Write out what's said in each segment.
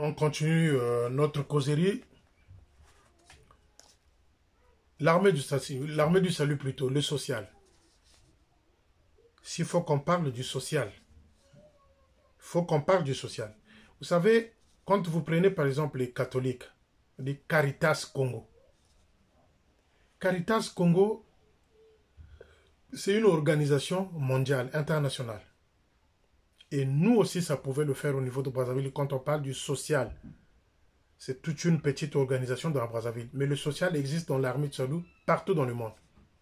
On continue notre causerie. L'armée du salut plutôt, le social. S'il faut qu'on parle du social, il faut qu'on parle du social. Vous savez, quand vous prenez par exemple les catholiques, les Caritas Congo. Caritas Congo, c'est une organisation mondiale, internationale. Et nous aussi, ça pouvait le faire au niveau de Brazzaville quand on parle du social. C'est toute une petite organisation dans la Brazzaville. Mais le social existe dans l'armée de salut partout dans le monde.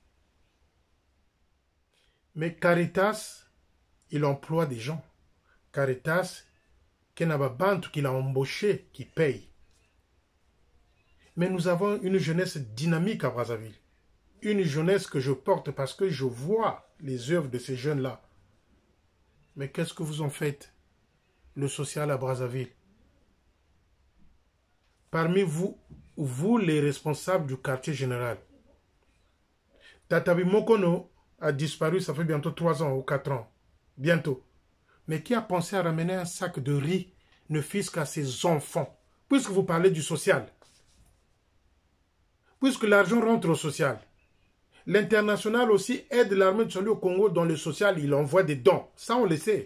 Mais Caritas, il emploie des gens. Caritas, Kenababantu, qu'il a embauché, qui paye. Mais nous avons une jeunesse dynamique à Brazzaville. Une jeunesse que je porte parce que je vois les œuvres de ces jeunes-là. Mais qu'est-ce que vous en faites, le social à Brazzaville? Parmi vous, vous les responsables du quartier général, Tatabi Mokono a disparu, ça fait bientôt 3 ans ou 4 ans. Bientôt. Mais qui a pensé à ramener un sac de riz, ne fût-ce qu'à ses enfants? Puisque vous parlez du social. Puisque l'argent rentre au social. L'international aussi aide l'armée de salut au Congo dans le social, il envoie des dons. Ça, on le sait.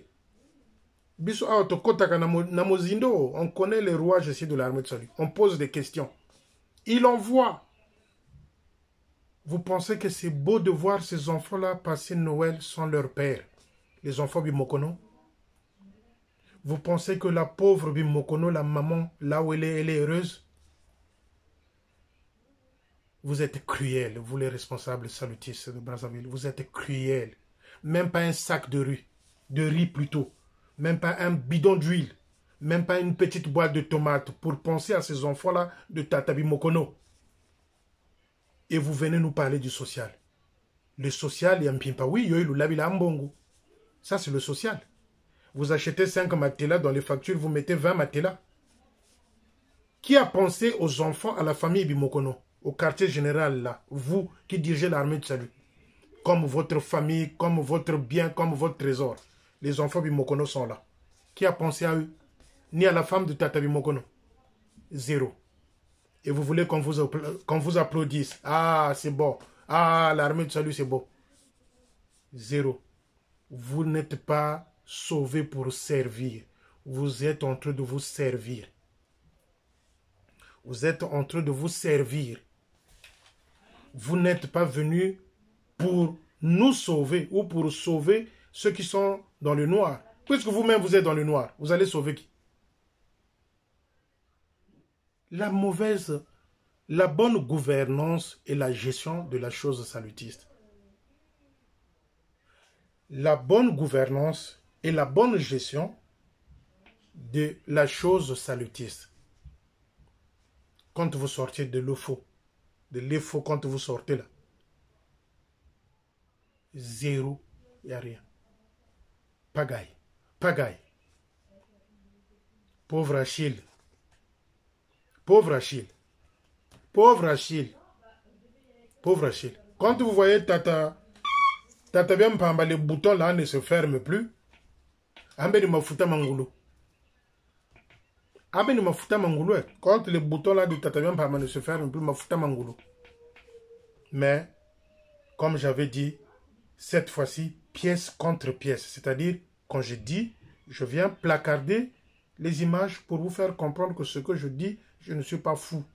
On connaît les rouages ici de l'armée de salut. On pose des questions. Il envoie. Vous pensez que c'est beau de voir ces enfants-là passer Noël sans leur père? Les enfants Bimokono. Vous pensez que la pauvre Bimokono, la maman, là où elle est heureuse? Vous êtes cruels, vous les responsables salutistes de Brazzaville. Vous êtes cruels. Même pas un sac de riz plutôt. Même pas un bidon d'huile. Même pas une petite boîte de tomates pour penser à ces enfants-là de Tatabi Mokono. Et vous venez nous parler du social. Le social, il y a un pimpa. Oui, ça, c'est le social. Vous achetez 5 matelas dans les factures, vous mettez 20 matelas. Qui a pensé aux enfants, à la famille Bimokono? Au quartier général là, vous qui dirigez l'armée de salut, comme votre famille, comme votre bien, comme votre trésor, les enfants Bimokono sont là. Qui a pensé à eux? Ni à la femme de Tata Bimokono? Zéro. Et vous voulez qu'on vous applaudisse? Ah, c'est bon. Ah, l'armée de salut, c'est beau. Zéro. Vous n'êtes pas sauvés pour servir. Vous êtes en train de vous servir. Vous êtes en train de vous servir. Vous n'êtes pas venus pour nous sauver ou pour sauver ceux qui sont dans le noir. Puisque vous-même vous êtes dans le noir, vous allez sauver qui? La bonne gouvernance et la gestion de la chose salutiste. La bonne gouvernance et la bonne gestion de la chose salutiste. Quand vous sortez de l'eau de l'effort quand vous sortez là. Zéro, il n'y a rien. Pagaille. Pagaille. Pauvre Achille. Pauvre Achille. Pauvre Achille. Pauvre Achille. Quand vous voyez Tata bien Pamba, les boutons là ne se ferment plus. Ambeni mafuta mangoulou. Ambeni mafuta mangoulou. Quand les boutons là de Tata bien Pamba ne se ferment plus, mafuta mangoulou. Mais, comme j'avais dit, cette fois-ci, pièce contre pièce. C'est-à-dire, quand je dis, je viens placarder les images pour vous faire comprendre que ce que je dis, je ne suis pas fou.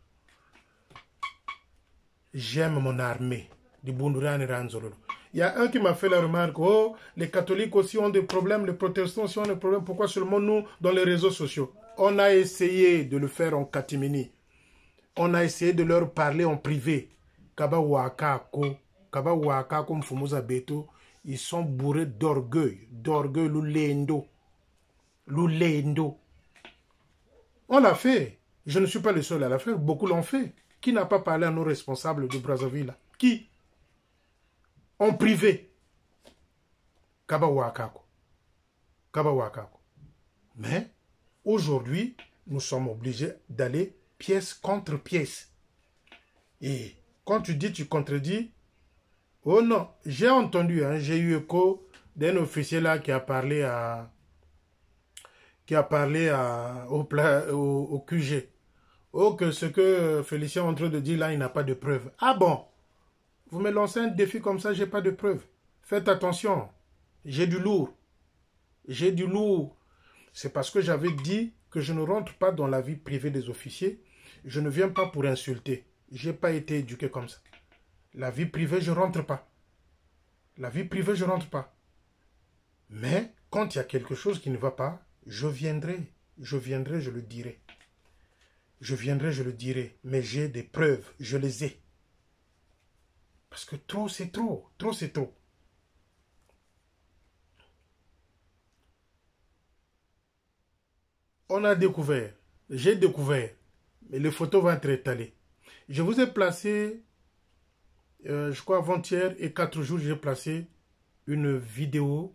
J'aime mon armée. Il y a un qui m'a fait la remarque, oh, les catholiques aussi ont des problèmes, les protestants aussi ont des problèmes, pourquoi seulement nous dans les réseaux sociaux? On a essayé de le faire en catimini. On a essayé de leur parler en privé. Kaba Wakako, Mfumuza Beto, ils sont bourrés d'orgueil, l'ulendo. On l'a fait. Je ne suis pas le seul à la faire, beaucoup l'ont fait. Qui n'a pas parlé à nos responsables de Brazzaville? Qui? En privé. Kaba Wakako. Mais, aujourd'hui, nous sommes obligés d'aller pièce contre pièce. Et quand tu dis, tu contredis. Oh non, j'ai entendu, hein, j'ai eu écho d'un officier là qui a parlé qui a parlé au QG. Oh, que ce que Félicien est en train de dire là, il n'a pas de preuves. Ah bon? Vous me lancez un défi comme ça, j'ai pas de preuves. Faites attention. J'ai du lourd. J'ai du lourd. C'est parce que j'avais dit que je ne rentre pas dans la vie privée des officiers. Je ne viens pas pour insulter. Je n'ai pas été éduqué comme ça. La vie privée, je ne rentre pas. La vie privée, je ne rentre pas. Mais quand il y a quelque chose qui ne va pas, je viendrai. Je viendrai, je le dirai. Je viendrai, je le dirai. Mais j'ai des preuves. Je les ai. Parce que trop, c'est trop. Trop, c'est trop. On a découvert. J'ai découvert. Mais les photos vont être étalées. Je vous ai placé, je crois avant-hier et 4 jours, j'ai placé une vidéo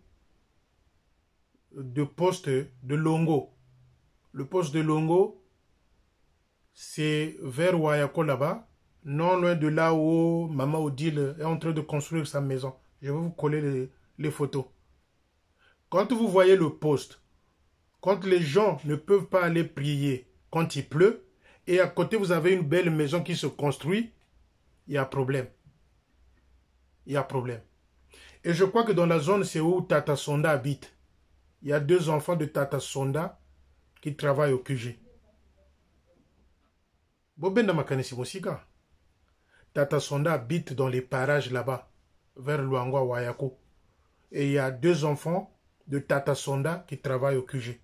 de poste de Longo. Le poste de Longo, c'est vers Wayako là-bas, non loin de là où Maman Odile est en train de construire sa maison. Je vais vous coller les photos. Quand vous voyez le poste, quand les gens ne peuvent pas aller prier quand il pleut, et à côté vous avez une belle maison qui se construit, il y a problème. Il y a problème. Et je crois que dans la zone, c'est où Tata Sonda habite. Il y a 2 enfants de Tata Sonda qui travaillent au QG. Bobenda Makanesi Mosika. Tata Sonda habite dans les parages là-bas, vers Luangwa Wayako. Et il y a 2 enfants de Tata Sonda qui travaillent au QG.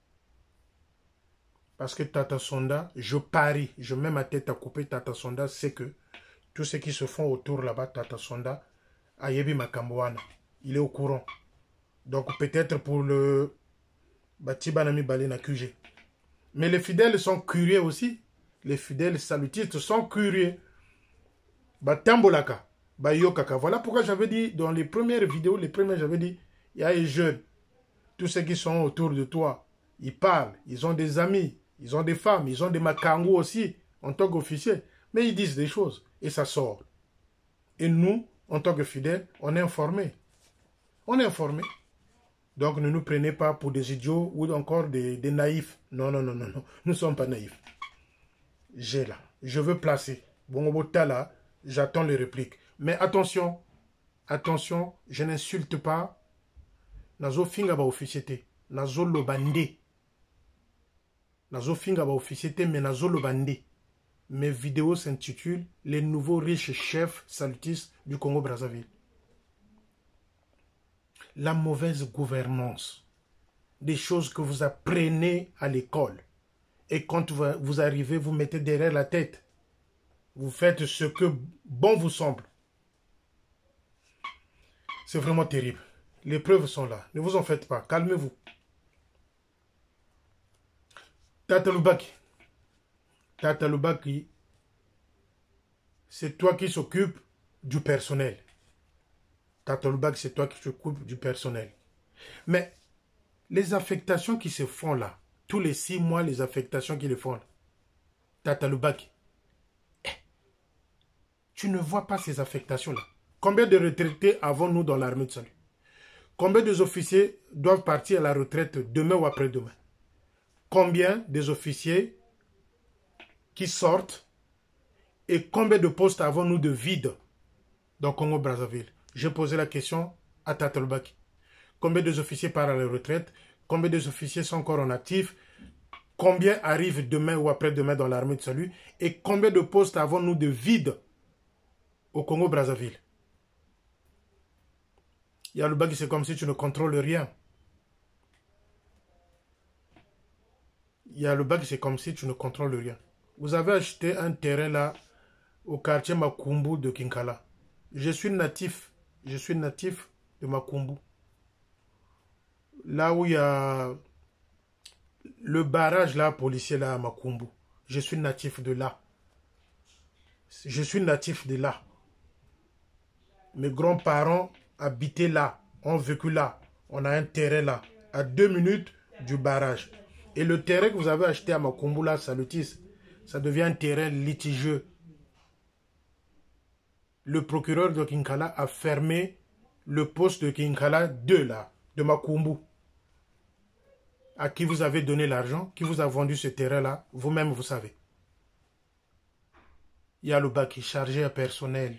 Parce que Tata Sonda, je parie, je mets ma tête à couper, Tata Sonda, c'est que tous ceux qui se font autour là-bas, Tata Sonda, Ayebi Makambouana, il est au courant. Donc peut-être pour le Batibanami Balena QG. Mais les fidèles sont curieux aussi. Les fidèles salutistes sont curieux. Batambolaka, Bayokaka. Voilà pourquoi j'avais dit dans les premières vidéos, j'avais dit, il y a les jeunes, tous ceux qui sont autour de toi, ils parlent, ils ont des amis, ils ont des femmes, ils ont des makangos aussi, en tant qu'officiers. Mais ils disent des choses et ça sort. Et nous, en tant que fidèles, on est informés. On est informés. Donc ne nous prenez pas pour des idiots ou encore des naïfs. Non, non, non, non, non. Nous ne sommes pas naïfs. J'ai là. Je veux placer. Bon, là, j'attends les répliques. Mais attention, attention, je n'insulte pas. Nazo finga ba officiété. Nazo lobande. Nazo finga ba officiété, mais nazo lobande. Mes vidéos s'intitulent Les nouveaux riches chefs salutistes du Congo-Brazzaville. La mauvaise gouvernance, des choses que vous apprenez à l'école. Et quand vous arrivez, vous mettez derrière la tête. Vous faites ce que bon vous semble. C'est vraiment terrible. Les preuves sont là. Ne vous en faites pas. Calmez-vous. Tata Lubaki. Tata Lubaki, c'est toi qui s'occupe du personnel. Tata Lubaki, c'est toi qui s'occupe du personnel. Mais les affectations qui se font là, tous les 6 mois, les affectations qui le font là, Tata Lubaki, tu ne vois pas ces affectations-là. Combien de retraités avons-nous dans l'armée de salut? Combien des officiers doivent partir à la retraite demain ou après-demain? Combien des officiers qui sortent et combien de postes avons-nous de vide dans Congo-Brazzaville? J'ai posé la question à Tata Lubaki. Combien des officiers partent à la retraite? Combien des officiers sont encore en actif? Combien arrivent demain ou après-demain dans l'armée de salut? Et combien de postes avons-nous de vide au Congo-Brazzaville? Il y a le bac, c'est comme si tu ne contrôles rien. Il y a le bac, c'est comme si tu ne contrôles rien. Vous avez acheté un terrain là au quartier Makumbu de Kinkala. Je suis natif de Makumbu. Là où il y a le barrage là, policier là à Makumbu. Je suis natif de là. Je suis natif de là. Mes grands-parents habitaient là, ont vécu là. On a un terrain là, à 2 minutes du barrage. Et le terrain que vous avez acheté à Makumbu là, Salutis, ça devient un terrain litigieux. Le procureur de Kinkala a fermé le poste de Kinkala 2 là, de Makumbu. à qui vous avez donné l'argent, qui vous a vendu ce terrain-là, vous-même vous savez. Il y a le bac qui est chargé de personnel.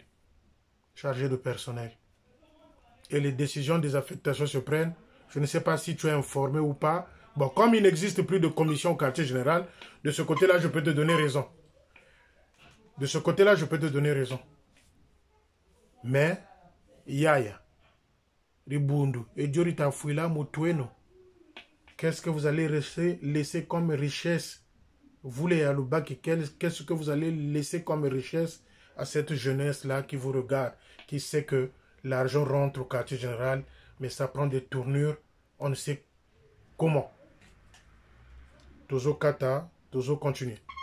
Et les décisions des affectations se prennent. Je ne sais pas si tu es informé ou pas. Bon, comme il n'existe plus de commission au quartier général, de ce côté-là, je peux te donner raison. De ce côté-là, je peux te donner raison. Mais, Yaya, Ribundu, et Diorita Fouila Mutueno, qu'est-ce que vous allez laisser comme richesse? Vous les Yaloubaki, qu'est-ce que vous allez laisser comme richesse à cette jeunesse-là qui vous regarde, qui sait que l'argent rentre au quartier général, mais ça prend des tournures, on ne sait comment. Tozo Kata, Tozo continue.